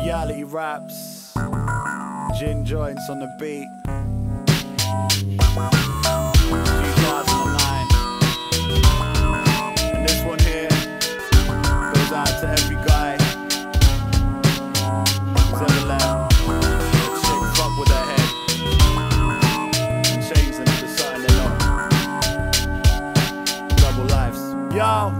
Reality raps, gin joints on the beat. 2009. And this one here goes out to every guy who's ever let a chick fuck with her head and change them to something they love. Double lives. Yo,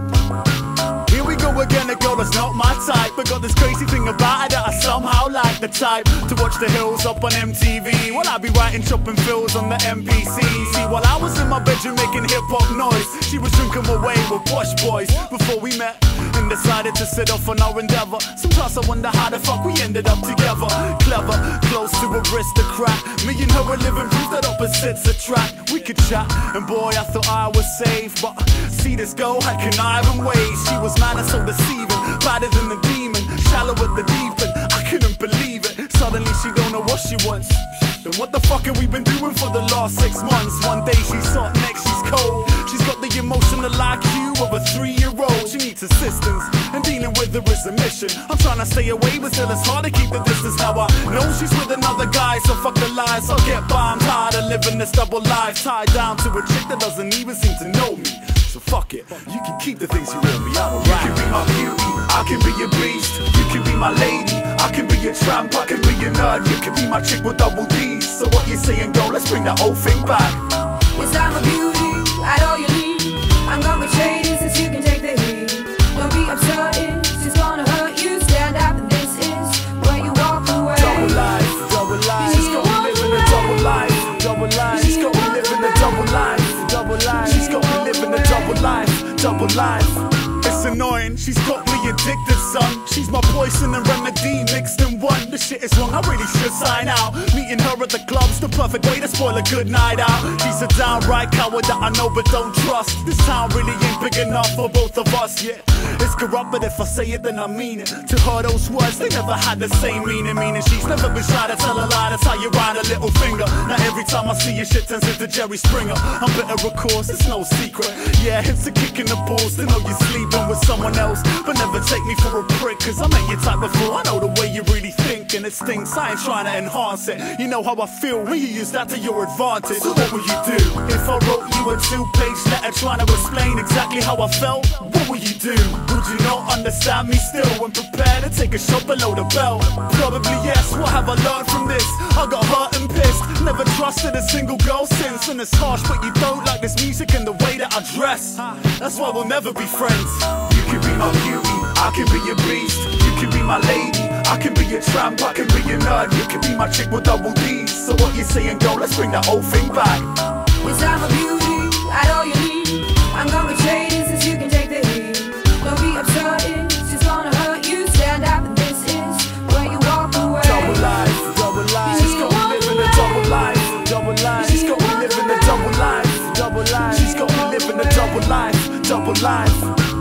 here we go again, a girl that's not my type, but got this crazy thing about her that I somehow like. The type to watch The Hills up on MTV while I be writing chopping fills on the MPC. See, while I was in my bedroom making hip-hop noise, she was drinking away with Posh Boys before we met and decided to set off on our endeavor. Sometimes I wonder how the fuck we ended up together. Clever, close to aristocrat, me and her were living proof that opposites attract. We could chat, and boy, I thought I was safe, but see, this girl had conniving ways. She was mad and so deceiving, badder than the demon, shallow at the deep end. I couldn't believe it. Suddenly she don't know what she wants. Then what the fuck have we been doing for the last 6 months? One day she's hot, next she's cold. She's got the emotional IQ of a 3-year-old. She needs assistance, and dealing with her is a mission. I'm trying to stay away, but still it's hard to keep the distance. Now I know she's with another guy, so fuck the lies. I'll get by, I'm tired of living this double life, tied down to a chick that doesn't even seem to know me. So fuck it, you can keep the things you want me, I'm alright. You can be my beauty, I can be your beast. You can be my lady, I can be your tramp, I can be your nerd. You can be my chick with double D's. So what you saying, girl, let's bring that old thing back. Yes, I'm a beauty, I all you need. I'm gonna be trading since you can take the heat. Don't be absurd, she's gonna hurt you. Stand up and this is where you walk away. Double life, double life. She's got me living a double life, double life. She's got me living a double life, double life. She's got me living a double life, double life. It's annoying, she's got me addicted, son. She's my poison and remedy mixed in one. This shit is wrong, I really should sign out. Meeting her at the club's the perfect way to spoil a good night out. She's a downright coward that I know but don't trust. This town really ain't big enough for both of us, yeah. It's corrupt, but if I say it then I mean it. To her those words, they never had the same meaning. Meaning she's never been shy to tell a lie, that's how you ride a little finger. Now every time I see your shit turns into Jerry Springer. I'm bitter of course, it's no secret. Yeah, it's a kick in the balls to know you're sleeping with someone else, but never take me for a prick, cause I ain't your type before. I know the way you really think, and it stinks, I ain't trying to enhance it. You know how I feel when you use that to your advantage. So what would you do if I wrote you a 2-page letter trying to explain exactly how I felt? What would you do? Would you not understand me still when prepared to take a shot below the belt? Probably yes. What have I learned from this? I got hurt and pissed, never trusted a single girl since. And it's harsh, but you don't like this music and the way that I dress. That's why we'll never be friends. You can be my beauty, I can be your beast. You can be my lady, I can be your tramp, I can be your nerd. You can be my chick with double D's. So what you saying, girl, let's bring that old thing back. Yes, I'm a beauty, I all you need. I'm gonna be trading since you can take the heat. Don't be absurd, she's gonna hurt you. Stand up and this is where you walk away. Double life, double life. She's got me living a double life, double life. She's got me living a double life, double life. She's got me living a double life, double life.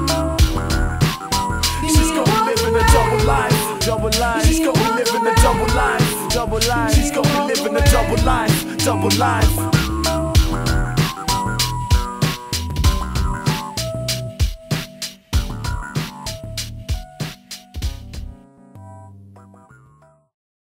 She's got me living a double life, double life. She's got me living a double life, double life. She's got me living a double life, double life.